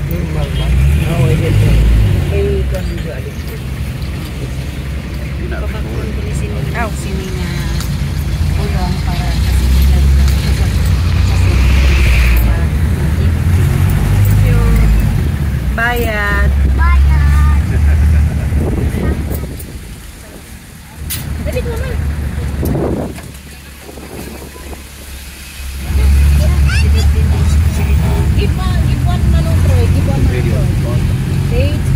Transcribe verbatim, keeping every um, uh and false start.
Normal ba? Oo, ito. Ay, ikaw nito alis ko. Pagkakulang ko ni sining, oh, sining na ulong para kasi sila kasi para yung bayad. Bayad! Dali naman! Give one, give one manong Troy, give one manong Troy. Date